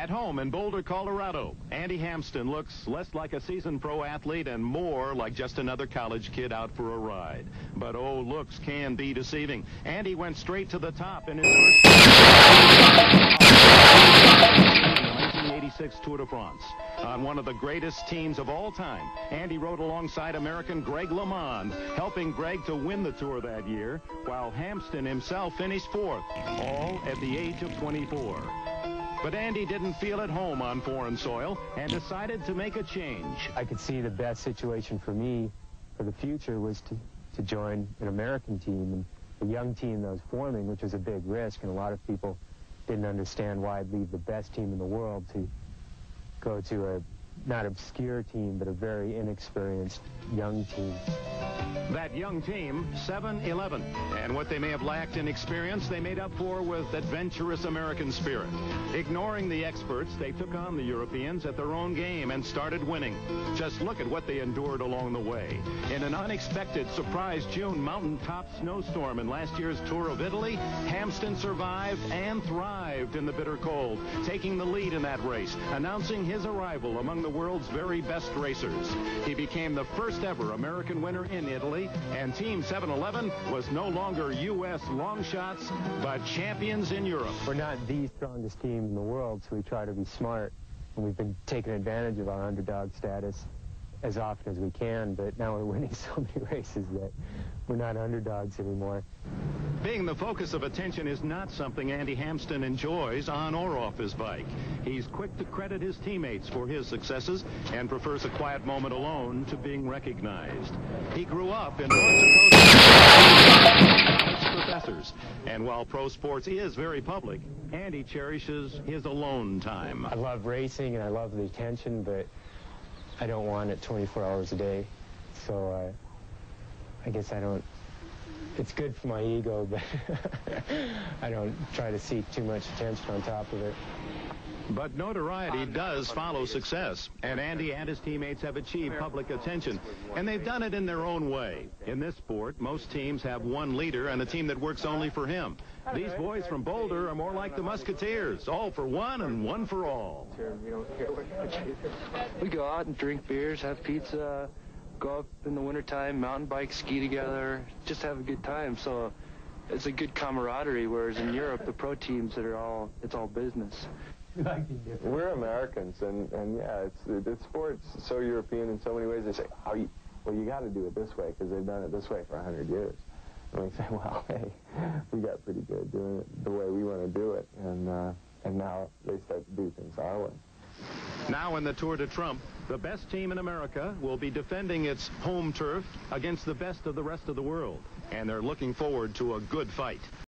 At home in Boulder, Colorado, Andy Hampsten looks less like a seasoned pro athlete and more like just another college kid out for a ride. But, oh, looks can be deceiving. Andy went straight to the top in his first 1986 Tour de France. On one of the greatest teams of all time, Andy rode alongside American Greg LeMond, helping Greg to win the Tour that year, while Hampsten himself finished fourth, all at the age of 24. But Andy didn't feel at home on foreign soil and decided to make a change. I could see the best situation for me for the future was to join an American team, and a young team that was forming, which was a big risk, and a lot of people didn't understand why I'd leave the best team in the world to go to a not obscure team, but a very inexperienced young team. That young team, 7-11. And what they may have lacked in experience, they made up for with adventurous American spirit. Ignoring the experts, they took on the Europeans at their own game and started winning. Just look at what they endured along the way. In an unexpected surprise June mountaintop snowstorm in last year's Tour of Italy, Hampsten survived and thrived in the bitter cold, taking the lead in that race, announcing his arrival among the world's very best racers. He became the first ever American winner in Italy, and Team 7-11 was no longer U.S. long shots, but champions in Europe. We're not the strongest team in the world, so we try to be smart, and we've been taking advantage of our underdog status as often as we can, but now we're winning so many races that we're not underdogs anymore. Being the focus of attention is not something Andy Hampsten enjoys on or off his bike. He's quick to credit his teammates for his successes and prefers a quiet moment alone to being recognized. He grew up in North Dakota professors, and while pro sports is very public, Andy cherishes his alone time. I love racing and I love the attention, but I don't want it 24 hours a day, so I guess I don't. It's good for my ego, but I don't try to seek too much attention on top of it. But notoriety does follow success, and Andy and his teammates have achieved public attention, and they've done it in their own way. In this sport, most teams have one leader and a team that works only for him. These boys from Boulder are more like the Musketeers, all for one and one for all. We go out and drink beers, have pizza, go up in the wintertime, mountain bike, ski together, just have a good time. So it's a good camaraderie, whereas in Europe, the pro teams it's all business. We're Americans, and yeah, the sport's so European in so many ways. They say, well, you got to do it this way because they've done it this way for 100 years. And we say, well, hey, we got pretty good doing it the way we want to do it, and now they start to do things our way. Now in the Tour de Trump, the best team in America will be defending its home turf against the best of the rest of the world, and they're looking forward to a good fight.